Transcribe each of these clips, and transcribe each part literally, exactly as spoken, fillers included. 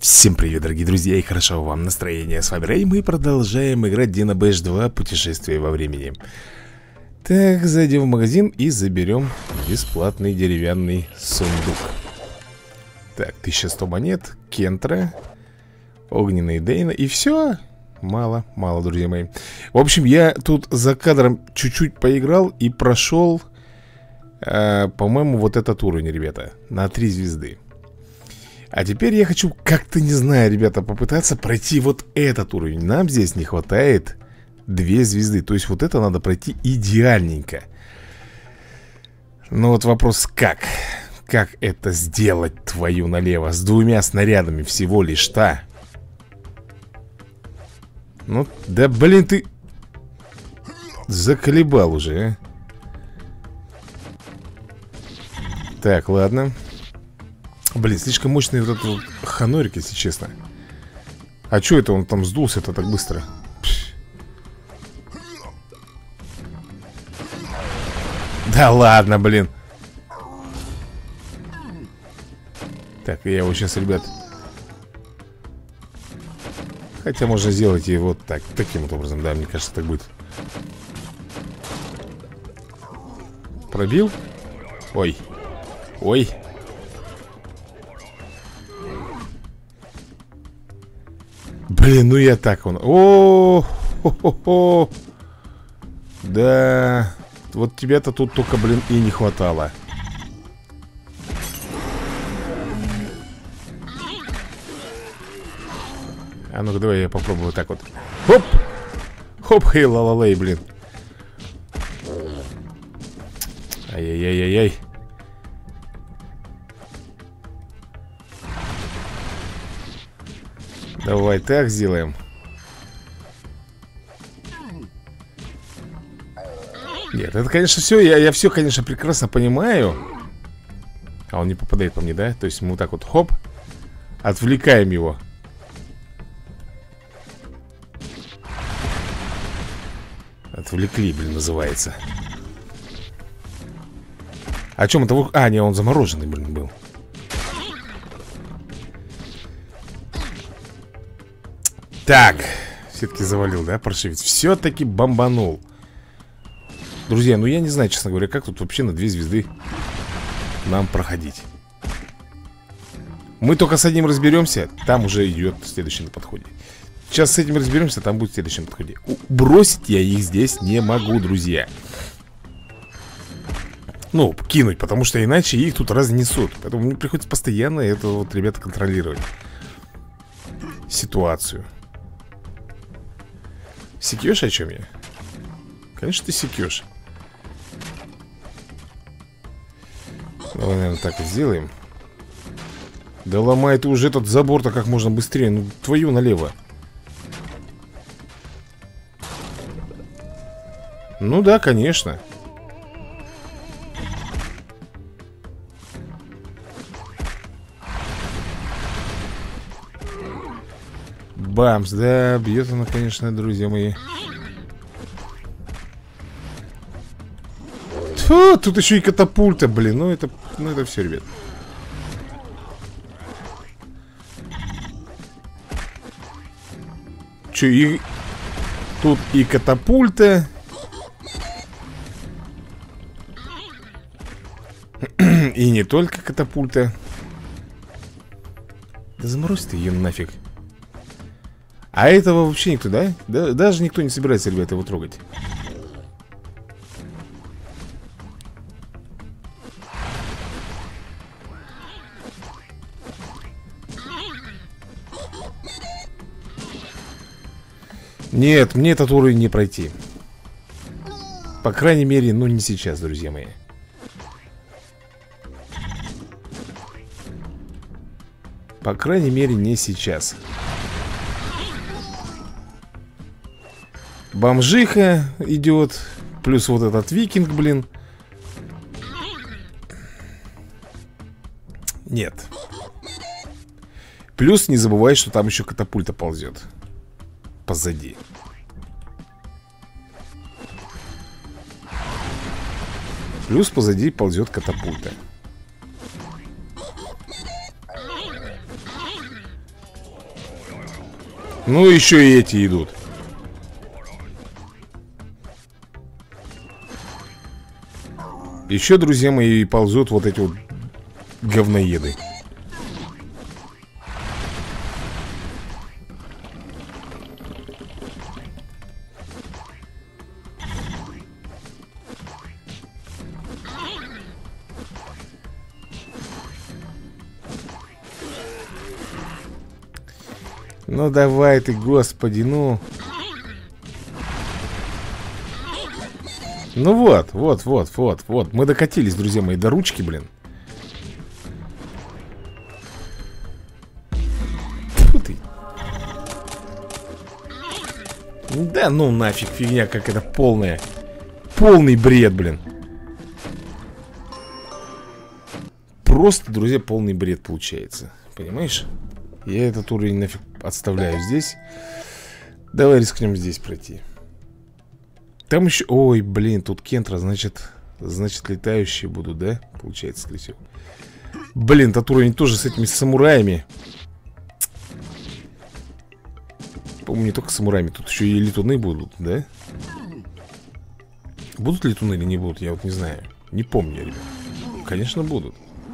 Всем привет, дорогие друзья, и хорошо вам настроения. С вами Рэй, мы продолжаем играть Dino Bash два Путешествие во времени. Так, зайдем в магазин и заберем бесплатный деревянный сундук. Так, тысяча сто монет, Кентра, огненный Дейна, и все. Мало, мало, друзья мои. В общем, я тут за кадром чуть-чуть поиграл и прошел, э, по-моему, вот этот уровень, ребята, на три звезды. А теперь я хочу как-то, не знаю, ребята, попытаться пройти вот этот уровень. Нам здесь не хватает две звезды. То есть вот это надо пройти идеальненько. Но вот вопрос как? Как это сделать, твою налево? С двумя снарядами всего лишь-то. Ну, да блин, ты заколебал уже, а? Так, ладно. Блин, слишком мощный вот этот вот ханорик, если честно. А чё это он там сдулся-то так быстро? Пш. Да ладно, блин. Так, я его сейчас, ребят. Хотя можно сделать и вот так, таким вот образом, да, мне кажется, так будет. Пробил? Ой. Ой. Блин, ну я так он. О, хо -хо -хо. Да. Вот тебя-то тут только, блин, и не хватало. А ну-ка, давай я попробую вот так вот. Хоп! Хоп, хей, ла-ла-лей, блин. Ай-яй-яй-яй-яй. Давай так сделаем. Нет, это, конечно, все. Я, я все, конечно, прекрасно понимаю. А он не попадает по мне, да? То есть мы вот так вот, хоп, отвлекаем его. Отвлекли, блин, называется. О чем это? А, не, он замороженный, блин, был. Так, все-таки завалил, да, паршивец? Все-таки бомбанул. Друзья, ну я не знаю, честно говоря, как тут вообще на две звезды нам проходить. Мы только с одним разберемся, там уже идет следующий на подходе. Сейчас с этим разберемся, там будет следующий на подходе. Бросить я их здесь не могу, друзья. Ну, кинуть, потому что иначе их тут разнесут. Поэтому мне приходится постоянно это вот, ребята, контролировать ситуацию. Секешь, о чем я? Конечно, ты секешь. Давай, наверное, так вот сделаем. Да ломай ты уже этот забор-то как можно быстрее. Ну, твою налево. Ну да, конечно. Бамс, да, бьет она, конечно, друзья мои. Фу, тут еще и катапульта, блин. Ну это, ну это все, ребят. Че, и тут и катапульта. И не только катапульта. Да заморозь ты ее нафиг. А этого вообще никто, да? да? Даже никто не собирается, ребята, его трогать. Нет, мне этот уровень не пройти. По крайней мере, ну не сейчас, друзья мои. По крайней мере, не сейчас. Бомжиха идет. Плюс вот этот викинг, блин. Нет. Плюс не забывай, что там еще катапульта ползет позади. Плюс позади ползет катапульта. Ну, еще и эти идут. Еще, друзья мои, ползут вот эти вот говноеды. Ну давай ты, господи, ну. Ну вот, вот, вот, вот, вот. Мы докатились, друзья мои, до ручки, блин. Фу ты. Да ну нафиг, фигня какая-то полная. Полный бред, блин. Просто, друзья, полный бред получается. Понимаешь? Я этот уровень нафиг отставляю здесь. Давай рискнем здесь пройти. Там еще... Ой, блин, тут кентра, значит... Значит, летающие будут, да? Получается, скорее всего. Блин, тот уровень тоже с этими самураями. По-моему, не только с самураями. Тут еще и летуны будут, да? Будут летуны или не будут, я вот не знаю. Не помню, ребят. Конечно, будут.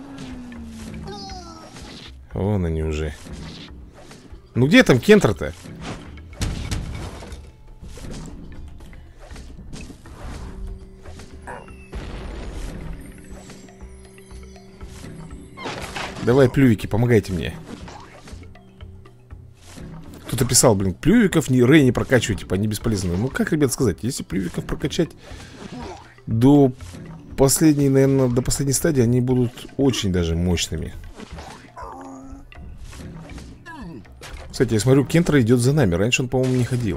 Вон они уже. Ну где там кентра-то? Давай, плювики, помогайте мне. Кто-то писал, блин, плювиков не, Рэй не прокачивать, типа, они бесполезны. Ну как, ребят, сказать, если плювиков прокачать до последней, наверное, до последней стадии, они будут очень даже мощными. Кстати, я смотрю, кентра идет за нами. Раньше он, по-моему, не ходил.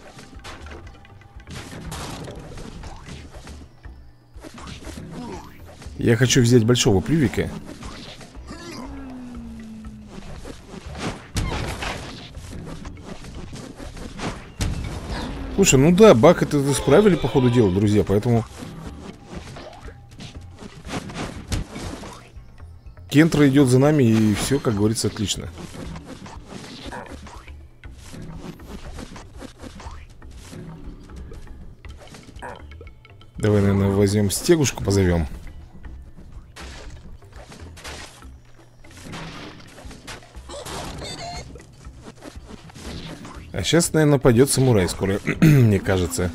Я хочу взять большого плювика. Слушай, ну да, баг это исправили по ходу дела, друзья, поэтому... Кентра идет за нами, и все, как говорится, отлично. Давай, наверное, возьмем стегушку, позовем. А сейчас, наверное, пойдет самурай скоро, мне кажется.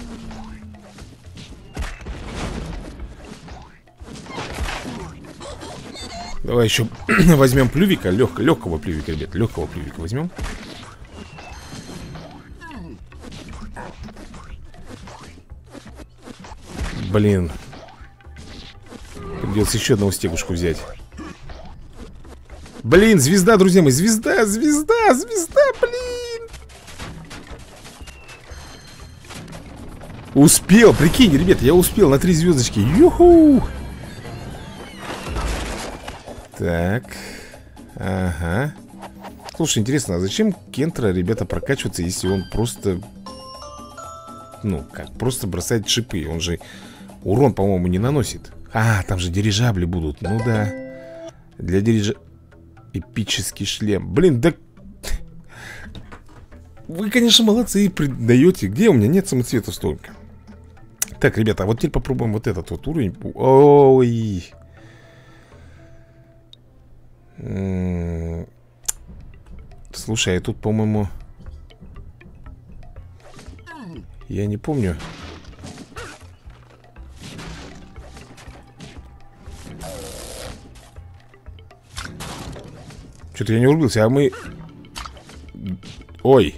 Давай еще возьмем плювика, лег, легкого плювика, ребят, легкого плювика возьмем. Блин. Придется еще одного стегушку взять. Блин, звезда, друзья мои, звезда, звезда, звезда, блин. Успел, прикинь, ребят, я успел на три звездочки. Юху. Так. Ага. Слушай, интересно, а зачем кентра, ребята, прокачиваться, если он просто... Ну, как, просто бросает шипы. Он же урон, по-моему, не наносит. А, там же дирижабли будут. Ну да. Для дирижа... Эпический шлем. Блин, да... Вы, конечно, молодцы и придаете. Где у меня нет самоцветов столько? Так, ребята, а вот теперь попробуем вот этот вот уровень. Ой. Слушай, а тут, по-моему... Я не помню. Что-то я не урубился, а мы... Ой.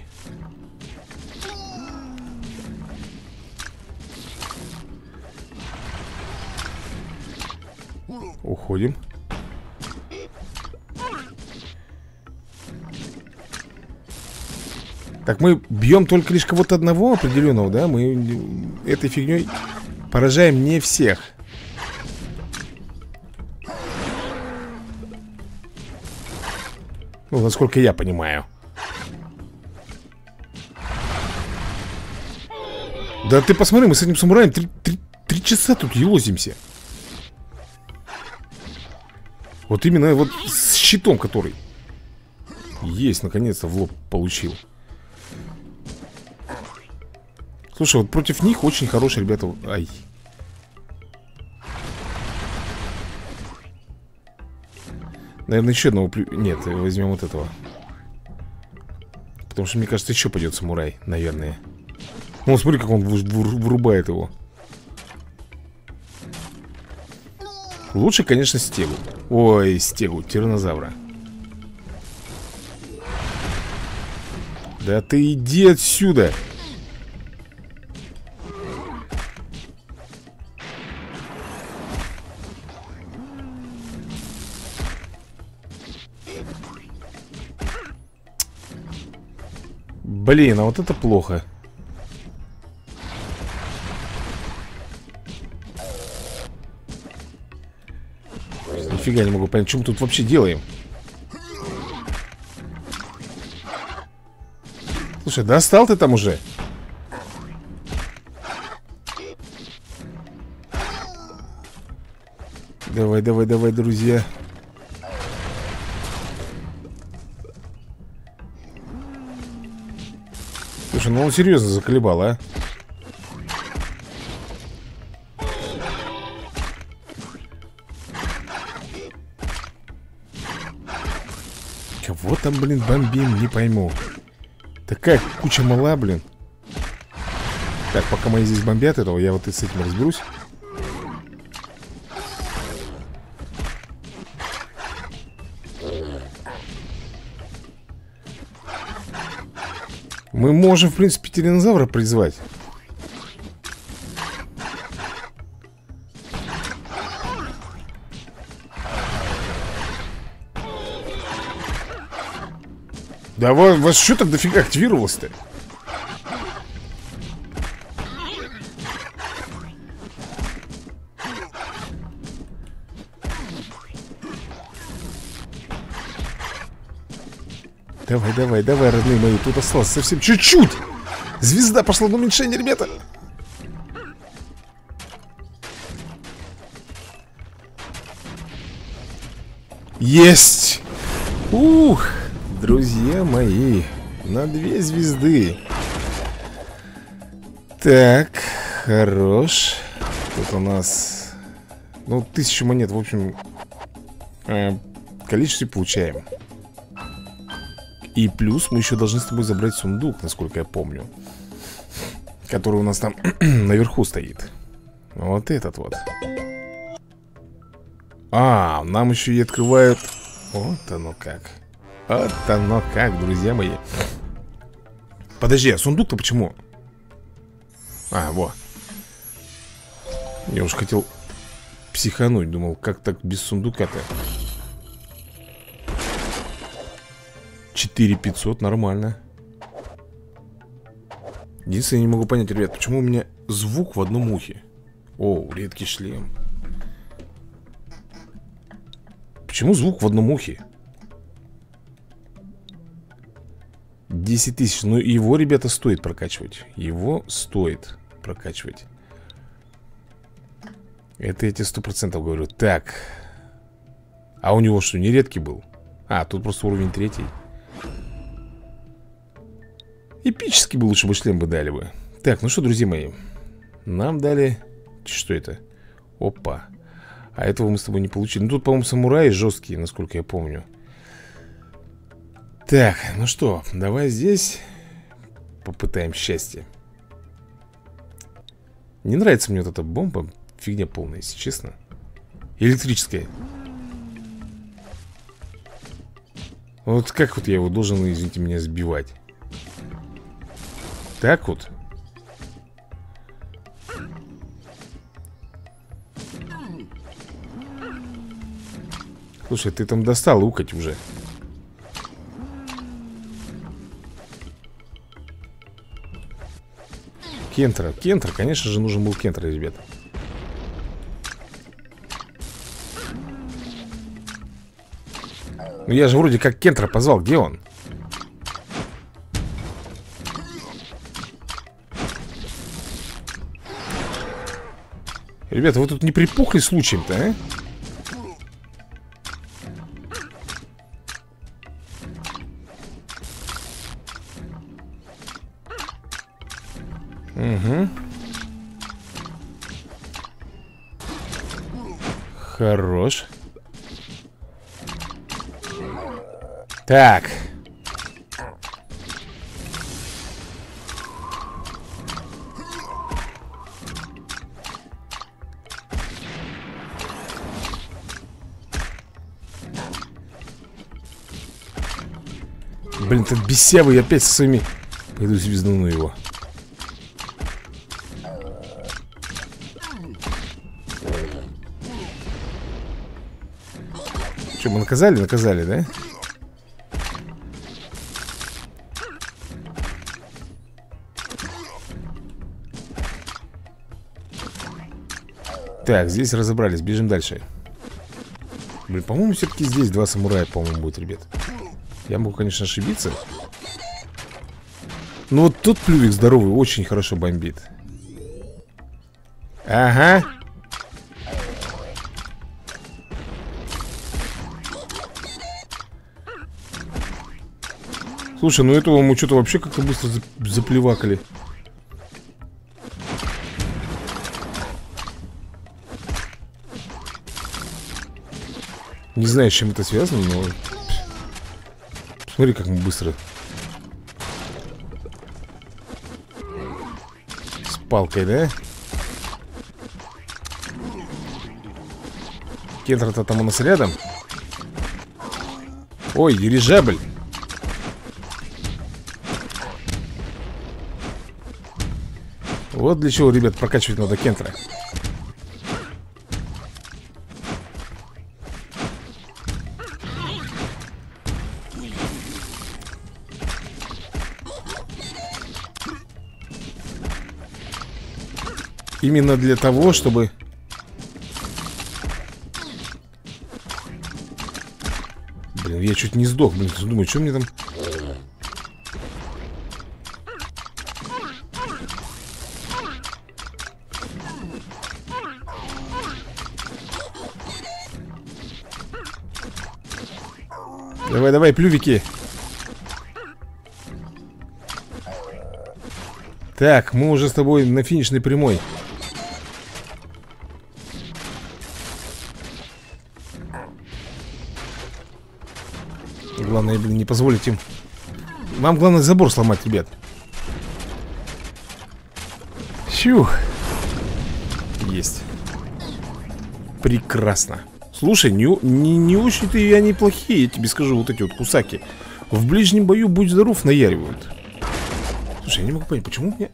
Уходим. Так, мы бьем только лишь кого-то одного определенного, да? Мы этой фигней поражаем не всех. Ну, насколько я понимаю. Да ты посмотри, мы с этим самураем три, три, три часа тут елозимся. Вот именно вот с щитом, который... Есть, наконец-то в лоб получил. Слушай, вот против них очень хорошие ребята. Ай. Наверное, еще одного... Нет, возьмем вот этого. Потому что, мне кажется, еще пойдет самурай, наверное. Ну, смотри, как он вырубает его. Лучше, конечно, стегу. Ой, стегу, тираннозавра. Да ты иди отсюда. Блин, а вот это плохо. Нифига не могу понять, что мы тут вообще делаем. Слушай, достал ты там уже? Давай, давай, давай, друзья. Слушай, ну он серьезно заколебал, а? Кого там, блин, бомбим, не пойму. Такая куча мала, блин. Так, пока мои здесь бомбят этого, я вот и с этим разберусь. Мы можем, в принципе, тираннозавра призвать. Да вас, вас что так дофига активировалось-то? Давай, давай, давай, родные мои. Тут осталось совсем чуть-чуть. Звезда пошла на уменьшение, ребята. Есть. Ух, друзья мои. На две звезды. Так, хорош. Тут у нас, ну, тысячу монет, в общем, э, количестве получаем. И плюс мы еще должны с тобой забрать сундук, насколько я помню, который у нас там наверху стоит. Вот этот вот. А, нам еще и открывают. Вот оно как. Вот оно как, друзья мои. Подожди, а сундук-то почему? А, во. Я уж хотел психануть. Думал, как так без сундука-то? четыре пятьсот, нормально. Единственное, я не могу понять, ребят, почему у меня звук в одном ухе? О, редкий шлем. Почему звук в одном ухе? десять тысяч. Ну, его, ребята, стоит прокачивать. Его стоит прокачивать. Это я тебе сто процентов говорю. Так. А у него что, не редкий был? А, тут просто уровень третий. Эпический бы лучше бы шлем бы дали бы. Так, ну что, друзья мои, нам дали... Что это? Опа. А этого мы с тобой не получили. Ну тут, по-моему, самураи жесткие, насколько я помню. Так, ну что, давай здесь попытаем счастье. Не нравится мне вот эта бомба. Фигня полная, если честно. Электрическая. Вот как вот я его должен, извините меня, сбивать? Так вот. Слушай, ты там достал укать уже. Кентра, Кентра, конечно же, нужен был Кентра, ребята. Ну я же вроде как Кентра позвал, где он? Ребята, вы тут не припухли случаем-то, а? Угу. Хорош. Так. Блин, этот бесявый опять со своими... Пойду звездуну его. Что, мы наказали? Наказали, да? Так, здесь разобрались, бежим дальше. Блин, по-моему, все-таки здесь два самурая, по-моему, будет, ребят. Я могу, конечно, ошибиться. Но вот тут плювик здоровый очень хорошо бомбит. Ага. Слушай, ну этого мы что-то вообще как-то быстро заплевакали. Не знаю, с чем это связано, но... Смотри, как мы быстро. С палкой, да? Кентра-то там у нас рядом. Ой, дирижабль. Вот для чего, ребят, прокачивать надо Кентра. Именно для того, чтобы... Блин, я чуть не сдох, блин, думаю, что мне там... Давай, давай, плювики. Так, мы уже с тобой на финишной прямой. Главное, блин, не позволить им. Вам главное забор сломать, ребят. Фью. Есть. Прекрасно. Слушай, не, не, не очень-то и они плохие, я тебе скажу, вот эти вот кусаки. В ближнем бою, будь здоров, наяривают. Слушай, я не могу понять, почему у меня...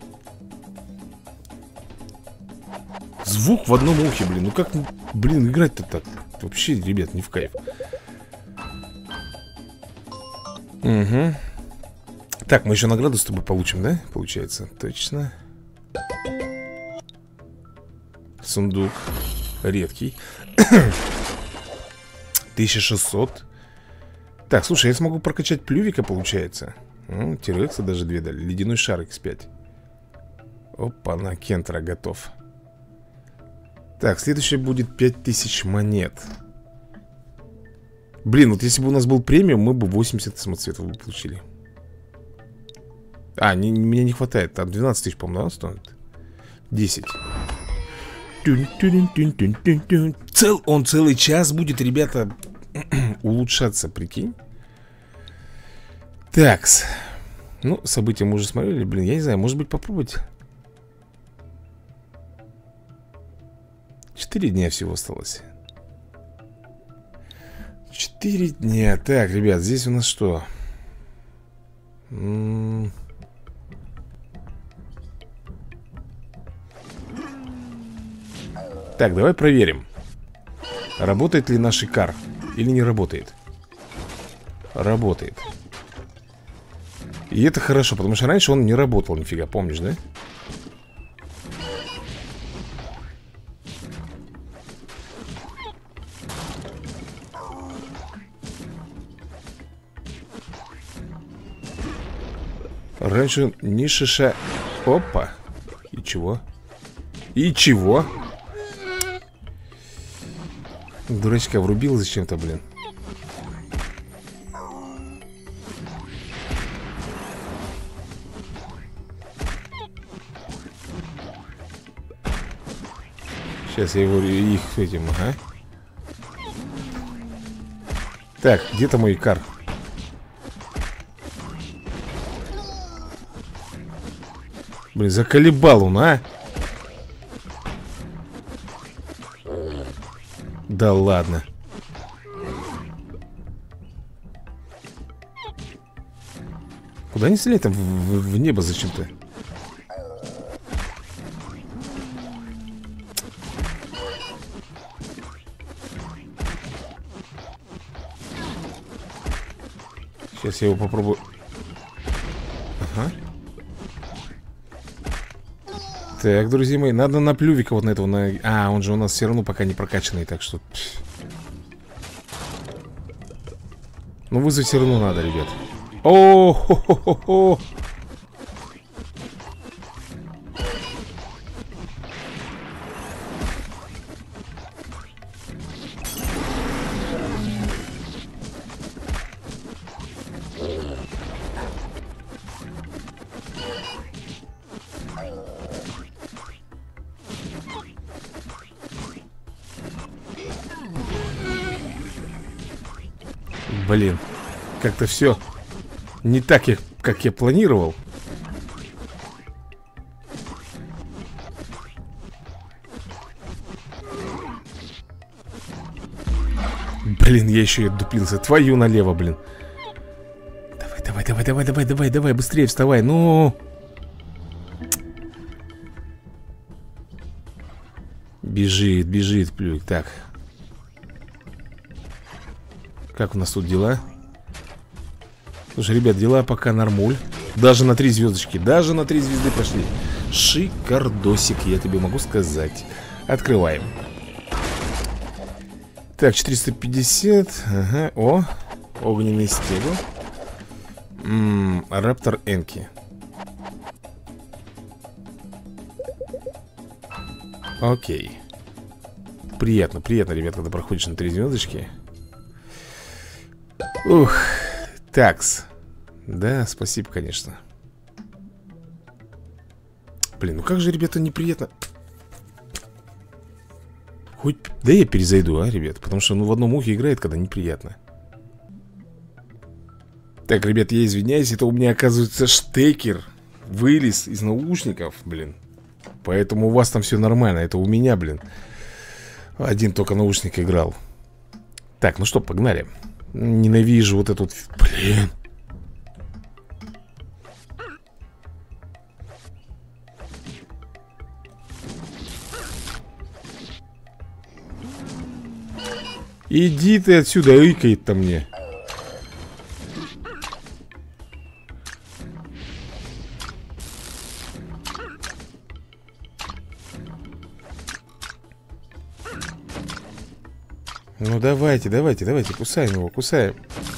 Звук в одном ухе, блин. Ну как, блин, играть-то так? Вообще, ребят, не в кайф. Угу. Так, мы еще награду с тобой получим, да? Получается, точно. Сундук редкий. тысяча шестьсот. Так, слушай, я смогу прокачать плювика, получается. Ну, тирекса даже две дали. Ледяной шар икс пять. Опа, на Кентра готов. Так, следующее будет пять тысяч монет. Блин, вот если бы у нас был премиум, мы бы восемьдесят самоцветов бы получили. А, не, мне не хватает. Там двенадцать тысяч, по-моему, да, стоит? десять. Цел, он целый час будет, ребята, улучшаться, прикинь. Такс. Ну, события мы уже смотрели. Блин, я не знаю, может быть попробовать. Четыре дня всего осталось. Четыре дня. Так, ребят, здесь у нас что? М-м- Так, давай проверим. Работает ли наш Икар или не работает? Работает. И это хорошо, потому что раньше он не работал нифига, помнишь, да? Раньше не шиша... Опа. И чего? И чего? Дурачка врубил зачем-то, блин. Сейчас я его их этим, ага. Так, где-то мой Икар. Блин, заколебал он, а? Да ладно. Куда они стреляют там? В, в, в небо зачем-то? Сейчас я его попробую. Ага. Так, друзья мои, надо на плювика вот на этого на... А, он же у нас все равно пока не прокачанный, так что... Ну, вызвать все равно надо, ребят. О-хо-хо-хо-хо! Блин, как-то все не так, как я планировал. Блин, я еще и отдуплился. Твою налево, блин. Давай, давай, давай, давай, давай, давай, давай, быстрее вставай, ну. Бежит, бежит, плюй. Так. Как у нас тут дела? Слушай, ребят, дела пока нормуль. Даже на три звездочки, даже на три звезды прошли. Шикардосик, я тебе могу сказать. Открываем. Так, четыреста пятьдесят. Ага, о, огненный стебель. Ммм, Раптор Энки. Окей. Приятно, приятно, ребят, когда проходишь на три звездочки. Ух, такс. Да, спасибо, конечно. Блин, ну как же, ребята, неприятно. Хоть... Да я перезайду, а, ребят. Потому что, ну, в одном ухе играет, когда неприятно. Так, ребят, я извиняюсь. Это у меня, оказывается, штекер вылез из наушников, блин. Поэтому у вас там все нормально. Это у меня, блин, один только наушник играл. Так, ну что, погнали. Ненавижу вот этот... Блин. Иди ты отсюда, икает-то мне. Ну давайте, давайте, давайте, кусаем его, кусаем.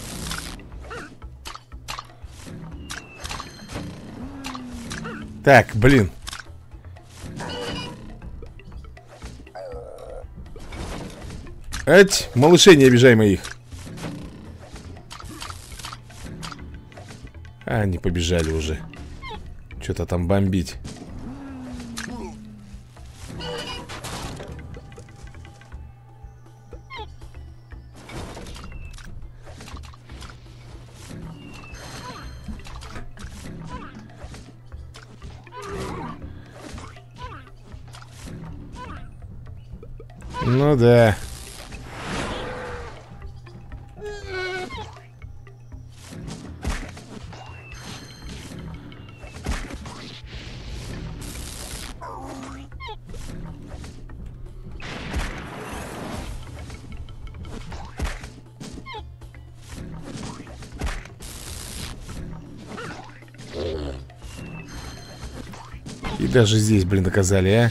Так, блин. Ать, малышей, не обижай моих. А, они побежали уже. Что-то там бомбить. Ну да. И даже здесь, блин, наказали, а.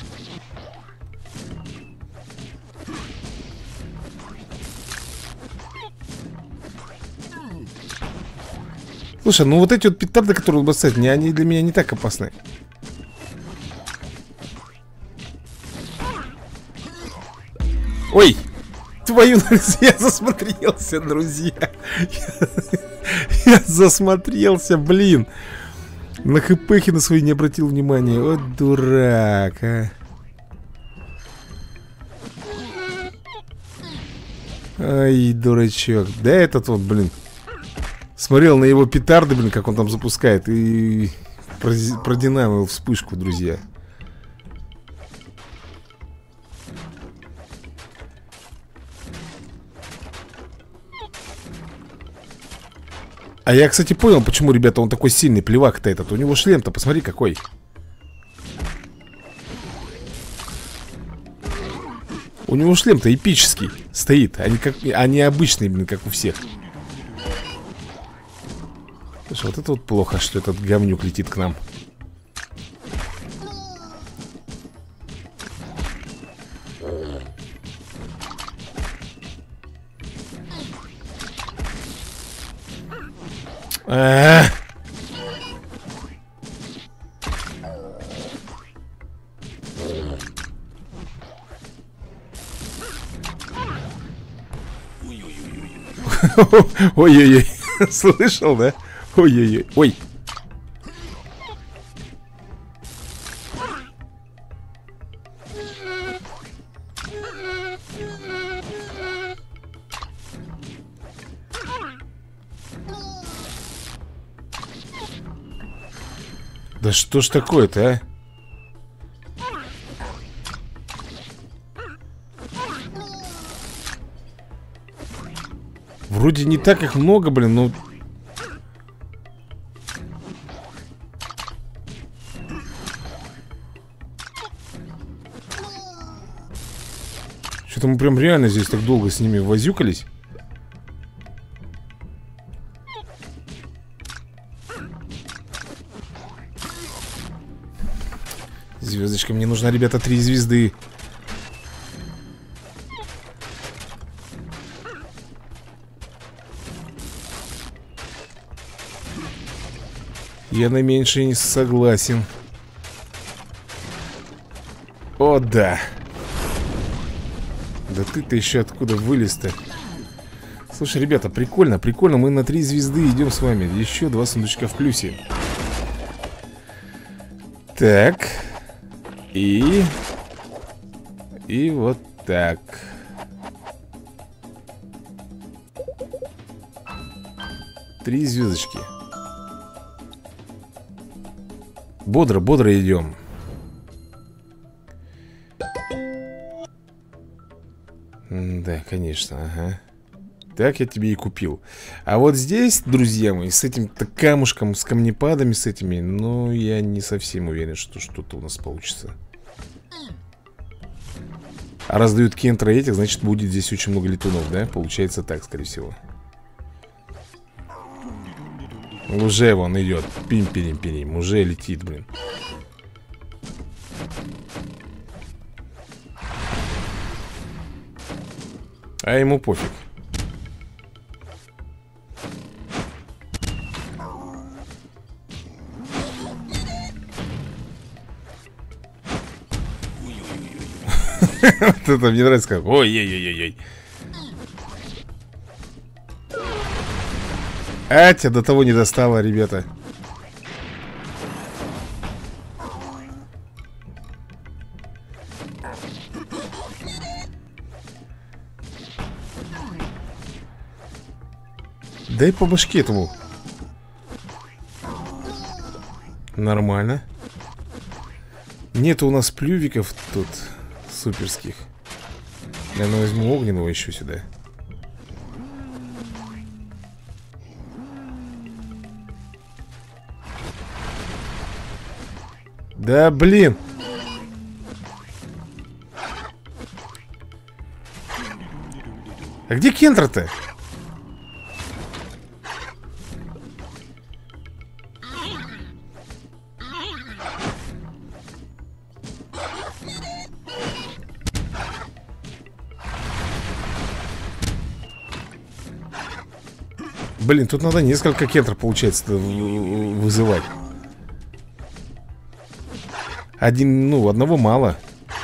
Слушай, ну вот эти вот петарды, которые бросают, не, они для меня не так опасны. Ой! Твою... Я засмотрелся, друзья. Я, я засмотрелся, блин. На хпхи на свои не обратил внимания. Вот дурак, а. Ай, дурачок. Да этот вот, блин, смотрел на его петарды, блин, как он там запускает. И продинамил вспышку, друзья. А я, кстати, понял, почему, ребята, он такой сильный плевак-то этот. У него шлем-то, посмотри, какой. У него шлем-то эпический стоит, а не, как, а не обычный, блин, как у всех. Слушай, вот это вот плохо, что этот говнюк летит к нам. А-а-а. Ой-ой-ой. Слышал, да? Ой-ой-ой. Ой. Да что ж такое-то, а? Вроде не так их много, блин, но... Что-то мы прям реально здесь так долго с ними возюкались. Звездочка, мне нужна, ребята, три звезды. Я на меньшее не согласен. О, да. Да ты-то еще откуда вылез-то? Слушай, ребята, прикольно, прикольно. Мы на три звезды идем с вами. Еще два сундучка в плюсе. Так. И... И вот так. Три звездочки. Бодро, бодро идем. Да, конечно, ага. Так я тебе и купил. А вот здесь, друзья мои, с этим-то камушком, с камнепадами, с этими, ну, я не совсем уверен, что что-то у нас получится. А раз дают кентра этих, значит, будет здесь очень много летунов, да? Получается так, скорее всего. Уже вон идет. Пим-пирим-пирим. Уже летит, блин. А ему пофиг. Вот это мне нравится как. Ой-ой-ой-ой. А, тебя до того не достало, ребята. Дай по башке этому. Нормально. Нету у нас плювиков тут суперских. Наверное, возьму огненного еще сюда. Да блин. А где Кентра-то? Блин, тут надо несколько Кентра, получается, вызывать. Один, ну, одного мало.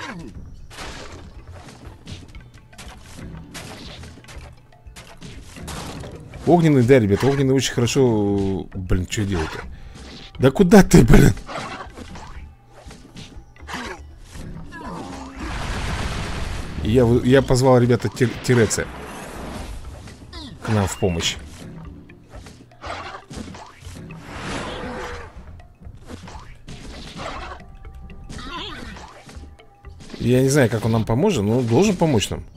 Огненный, да, ребята, огненный очень хорошо. Блин, что делать-то? Да куда ты, блин? Я, я позвал, ребята, тир, Тиреца. нам в помощь. Я не знаю, как он нам поможет, но он должен помочь нам.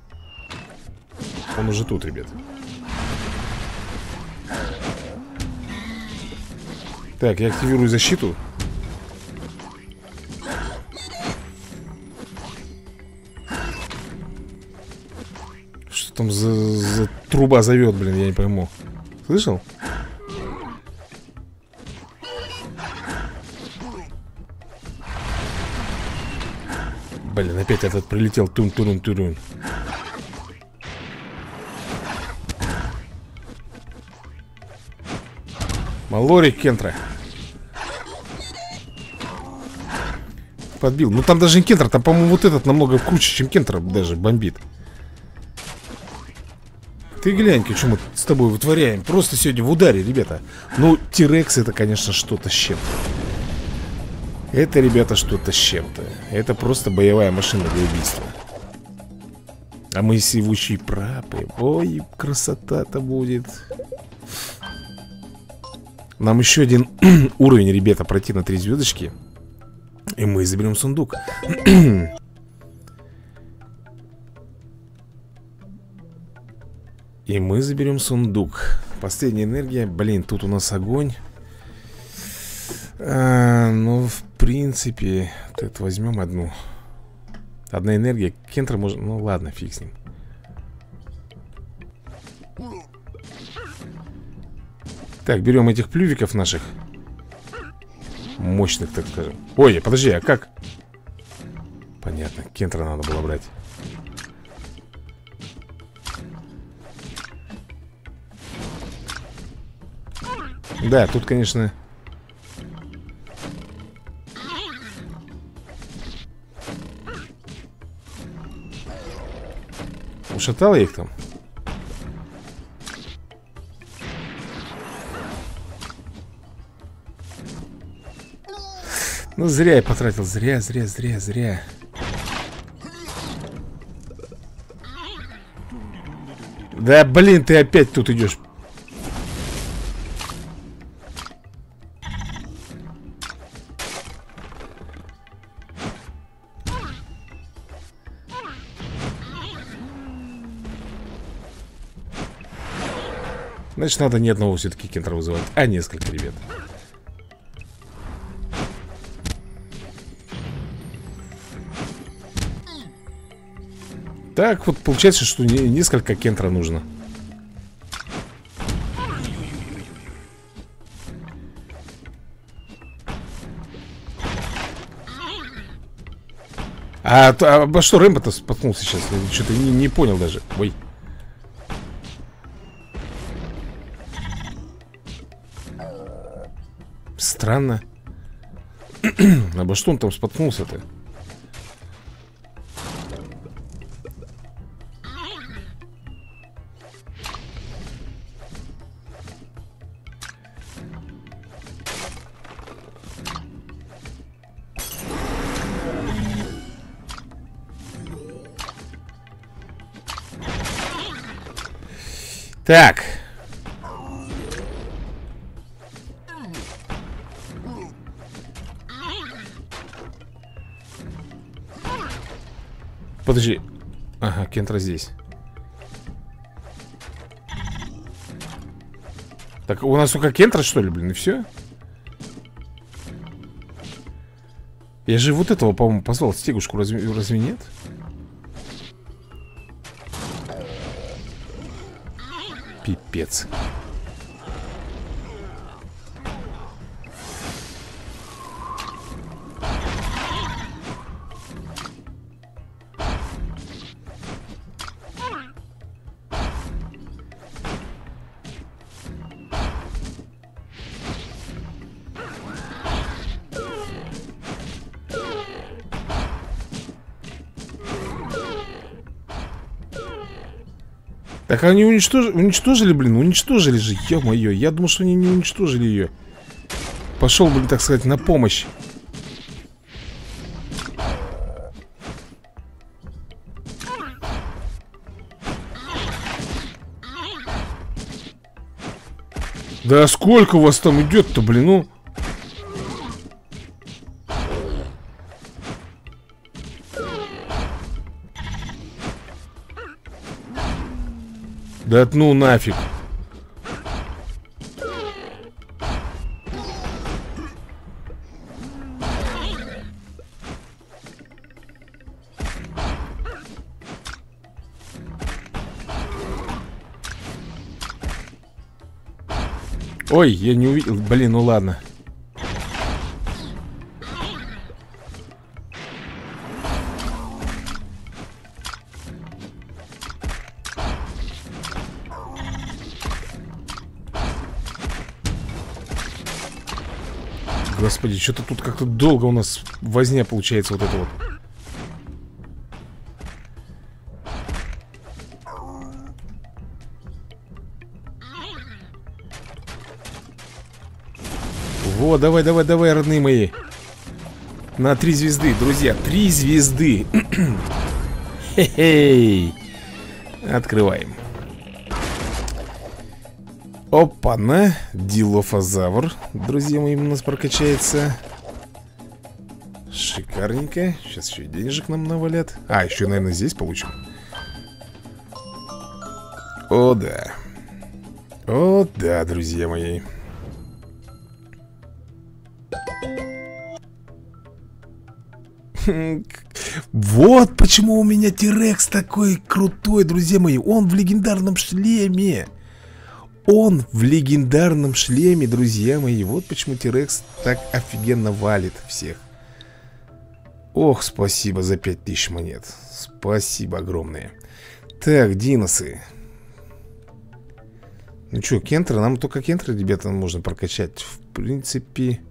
Он уже тут, ребят. Так, я активирую защиту. Что там за, за труба зовет, блин, я не пойму. Слышал? Блин, опять этот прилетел. Тун-турун-турун. Малорик Кентра. Подбил. Ну там даже не Кентра, там, по-моему, вот этот намного круче, чем Кентра даже бомбит. Ты глянь-ка, что мы с тобой вытворяем. Просто сегодня в ударе, ребята. Ну, Тирекс это, конечно, что-то с чем-то. Это, ребята, что-то с чем-то. Это просто боевая машина для убийства. А мы сивучие прапы. Ой, красота-то будет. Нам еще один уровень, ребята, пройти на три звездочки. И мы заберем сундук. И мы заберем сундук. Последняя энергия. Блин, тут у нас огонь. а, Ну, в принципе, вот это возьмем одну. Одна энергия. Кентра может... Ну ладно, фиг с ним. Так, берем этих плювиков наших. Мощных, так скажем. Ой, подожди, а как? Понятно, Кентра надо было брать. Да, тут, конечно... Ушатал я их там? Ну, зря я потратил. Зря, зря, зря, зря. Да, блин, ты опять тут идешь. Значит, надо не одного все-таки Кентра вызывать, а несколько, ребят. Так вот получается, что не, несколько Кентра нужно. А, а, а что Рэмбо-то споткнулся сейчас? Я что-то не, не понял даже. Ой. Странно. Обо что он там споткнулся-то? Так. Подожди. Ага, Кентра здесь. Так, у нас только Кентра, что ли, блин, и все? Я же вот этого, по-моему, позвал Стегушку, разве, разве нет? Пипец. Так они уничтожили, уничтожили, блин, уничтожили же, ё-моё. Я думал, что они не уничтожили ее. Пошел, блин, так сказать, на помощь. Да сколько у вас там идет-то, блин, ну? Да ну нафиг. Ой, я не увидел. Блин, ну ладно. Господи, что-то тут как-то долго у нас возня получается вот это вот. Во, давай, давай, давай, родные мои. На три звезды, друзья, три звезды. Хе-хей. Открываем. Опа-на, дилофазавр, друзья мои, у нас прокачается. Шикарненько. Сейчас еще и денежек нам навалят. А, еще, наверное, здесь получим. О, да. О, да, друзья мои. Вот почему у меня Тирекс такой крутой, друзья мои. Он в легендарном шлеме. Он в легендарном шлеме, друзья мои. Вот почему Тирекс так офигенно валит всех. Ох, спасибо за пять тысяч монет. Спасибо огромное. Так, диносы. Ну что, кентра? Нам только кентра, ребята, можно прокачать. В принципе...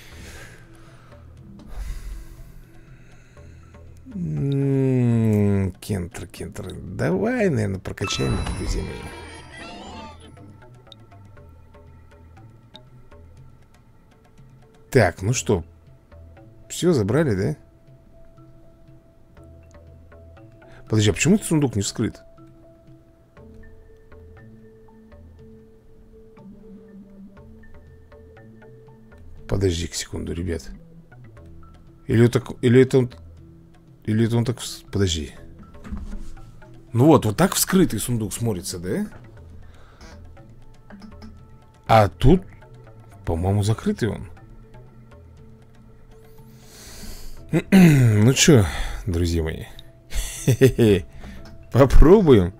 М-м-м, кентр, кентр. Давай, наверное, прокачаем, друзья мои. Так, ну что, все, забрали, да? Подожди, а почему этот сундук не вскрыт? Подожди-ка секунду, ребят. Или это, или это он... Или это он так... Подожди. Ну вот, вот так вскрытый сундук смотрится, да? А тут, по-моему, закрытый он. Ну что, друзья мои. Хе-хе-хе. Попробуем.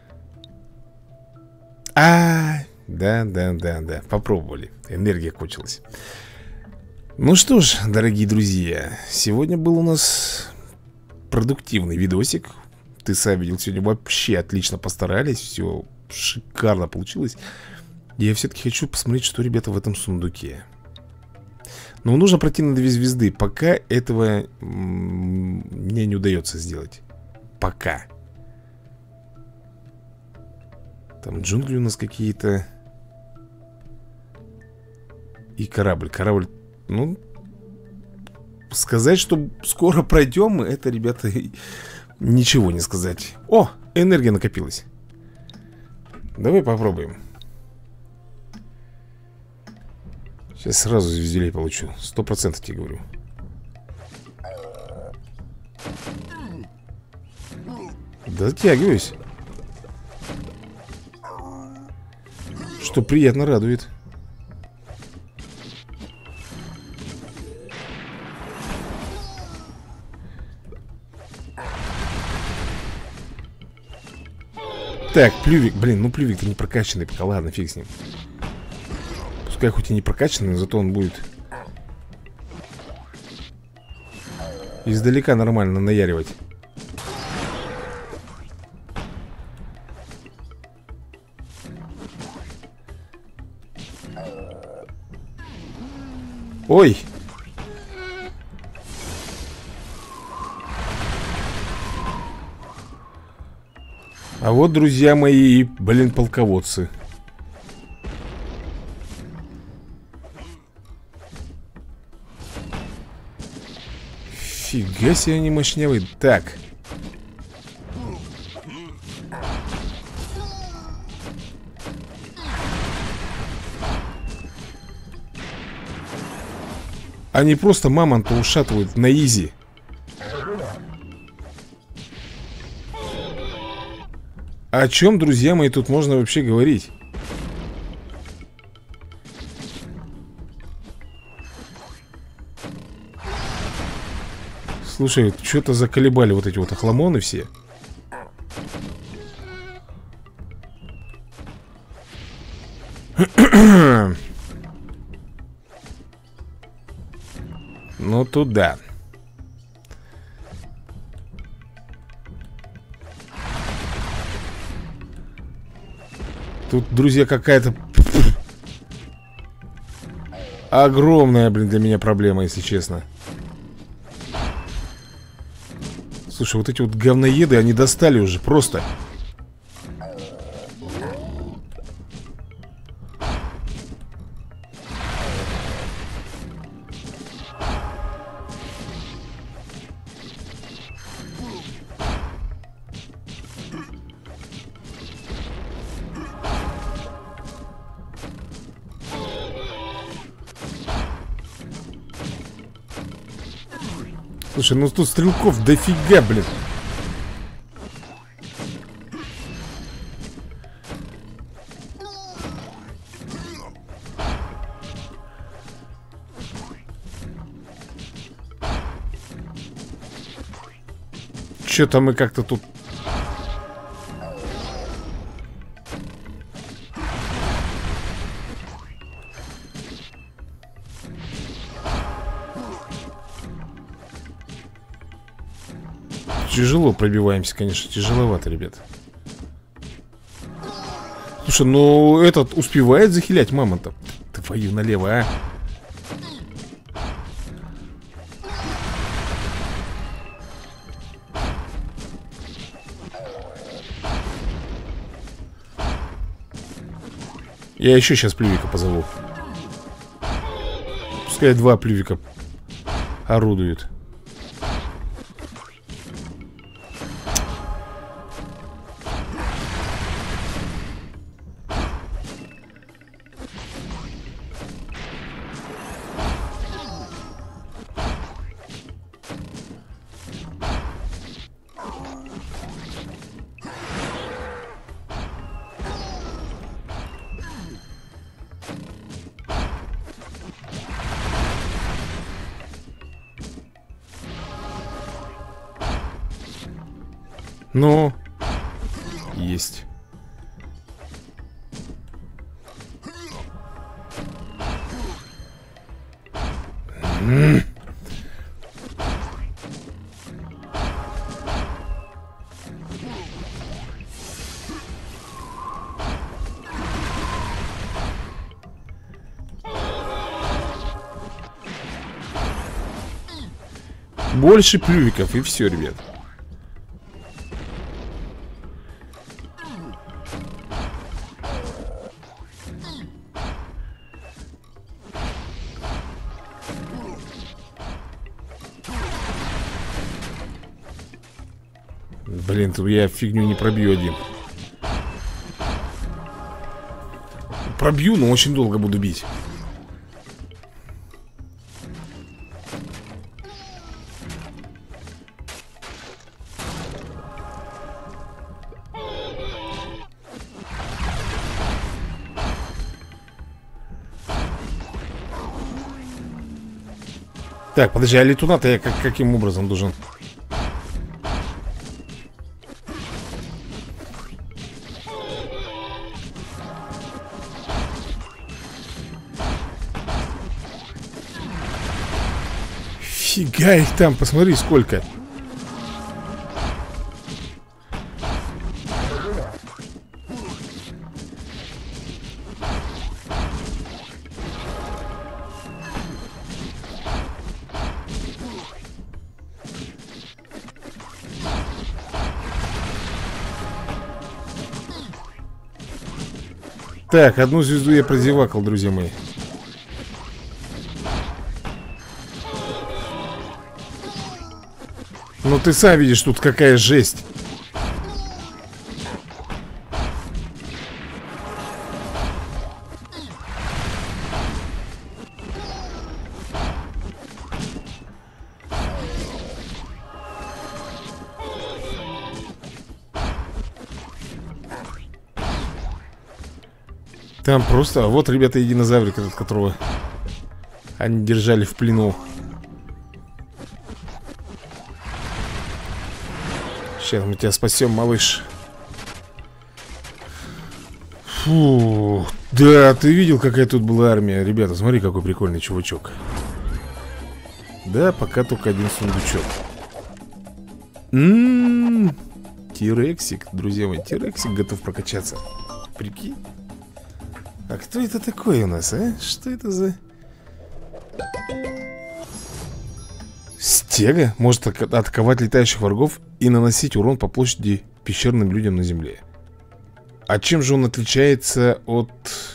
А, да, да, да, да. Попробовали. Энергия кончилась. Ну что ж, дорогие друзья, сегодня был у нас продуктивный видосик. Ты сам видел, сегодня вообще отлично постарались. Все шикарно получилось. Я все-таки хочу посмотреть, что, ребята, в этом сундуке. Но нужно пройти на две звезды. Пока этого мне не удается сделать. Пока. Там джунгли у нас какие-то. И корабль. Корабль, ну... Сказать, что скоро пройдем, это, ребята, ничего не сказать. О, энергия накопилась. Давай попробуем. Сейчас сразу звезделей получу. Сто процентов тебе говорю. Дотягиваюсь. Что приятно радует. Так, плювик, блин, ну плювик-то не прокачанный пока, ладно, фиг с ним. Пускай хоть и не прокачанный, но зато он будет издалека нормально наяривать. Ой! А вот, друзья мои, блин, полководцы. Фига себе они мощнявые. Так. Они просто мамонта ушатывают на изи. О чем, друзья мои, тут можно вообще говорить? Слушай, что-то заколебали вот эти вот охламоны все. Ну, туда. Тут, друзья, какая-то огромная, блин, для меня проблема, если честно. Слушай, вот эти вот говноеды, они достали уже просто. Слушай, ну тут стрелков дофига, блин. Что-то мы как-то тут... Тяжело пробиваемся, конечно, тяжеловато, ребят. Слушай, ну этот успевает захилять мамонта. Твою налево, а. Я еще сейчас плювика позову. Пускай два плювика орудуют. Ну, есть. М-м. Больше плювиков и все, ребят. Блин, тут я фигню не пробью один. Пробью, но очень долго буду бить. Так, подожди, а летуна-то я как, каким образом должен... Фига их там, посмотри сколько. Так, одну звезду я прозевакал, друзья мои. Ну ты сам видишь, тут какая жесть. Там просто, а вот, ребята, динозаврик, этот, которого они держали в плену. Сейчас мы тебя спасем, малыш. Фу, да, ты видел, какая тут была армия? Ребята, смотри, какой прикольный чувачок. Да, пока только один сундучок. Ммм, Тирексик, друзья мои, Тирексик готов прокачаться. Прикинь. А кто это такой у нас, а? Что это за... Стега может атаковать летающих врагов и наносить урон по площади пещерным людям на земле. А чем же он отличается от...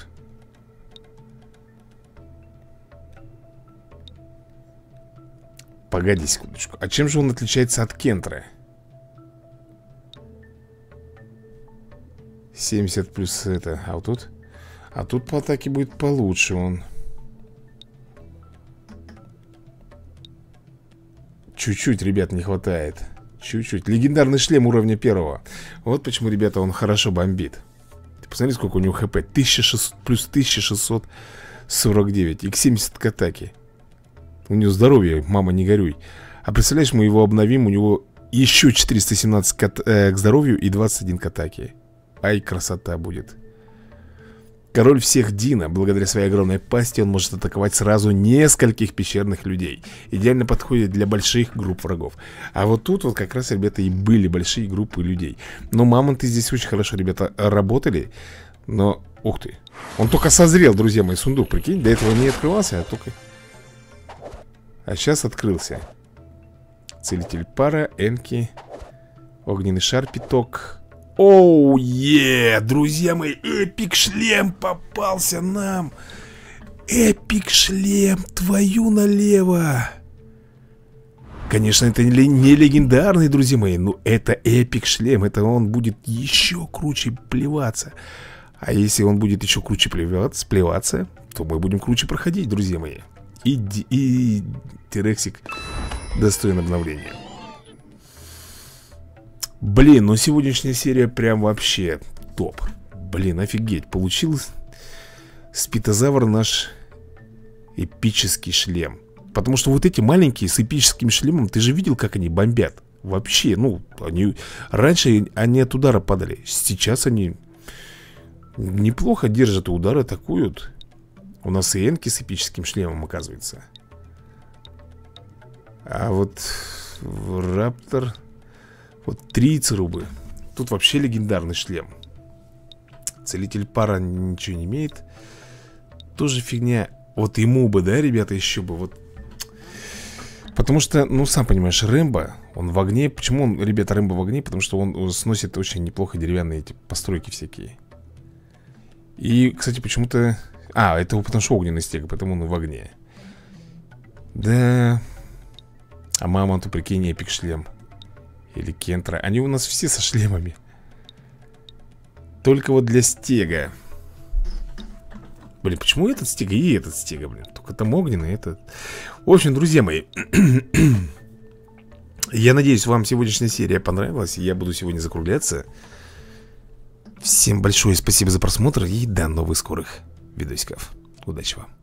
Погоди секундочку. А чем же он отличается от Кентра? семьдесят плюс это. А вот тут? А тут по атаке будет получше он. Чуть-чуть, ребят, не хватает. Чуть-чуть. Легендарный шлем уровня первого. Вот почему, ребята, он хорошо бомбит. Ты посмотри, сколько у него хп. тысяча шестьсот плюс тысяча шестьсот сорок девять. И к семьдесят к атаке. У него здоровье, мама, не горюй. А представляешь, мы его обновим. У него еще четыреста семнадцать к, э, к здоровью и двадцать один к атаке. Ай, красота будет. Король всех Дина. Благодаря своей огромной пасти он может атаковать сразу нескольких пещерных людей. Идеально подходит для больших групп врагов. А вот тут вот как раз, ребята, и были большие группы людей. Но мамонты здесь очень хорошо, ребята, работали. Но, ух ты, он только созрел, друзья мои, сундук, прикинь. До этого не открывался, а только... А сейчас открылся. Целитель пара, энки, огненный шар, пяток. Оу, е, друзья мои, эпик шлем попался нам. Эпик шлем, твою налево. Конечно, это не легендарный, друзья мои, но это эпик шлем. Это он будет еще круче плеваться. А если он будет еще круче плеваться, плеваться, то мы будем круче проходить, друзья мои. И, и Тирексик достоин обновления. Блин, ну сегодняшняя серия прям вообще топ. Блин, офигеть, получился спитозавр наш эпический шлем. Потому что вот эти маленькие с эпическим шлемом, ты же видел, как они бомбят. Вообще, ну, они... Раньше они от удара падали. Сейчас они неплохо держат удары, атакуют. У нас и энки с эпическим шлемом, оказывается. А вот Раптор... Вот три церубы. Тут вообще легендарный шлем. Целитель пара ничего не имеет. Тоже фигня. Вот ему бы, да, ребята, еще бы. Вот. Потому что, ну, сам понимаешь, Рэмбо, он в огне. Почему он, ребята, Рэмбо в огне? Потому что он сносит очень неплохо деревянные эти постройки всякие. И, кстати, почему-то... А, это потому что огненный стег, поэтому он в огне. Да. А мамонту, прикинь, эпик шлем. Или Кентра. Они у нас все со шлемами. Только вот для стега. Блин, почему этот стега и этот стега, блин? Только там огненный, этот. В общем, друзья мои, я надеюсь, вам сегодняшняя серия понравилась. Я буду сегодня закругляться. Всем большое спасибо за просмотр. И до новых скорых видосиков. Удачи вам.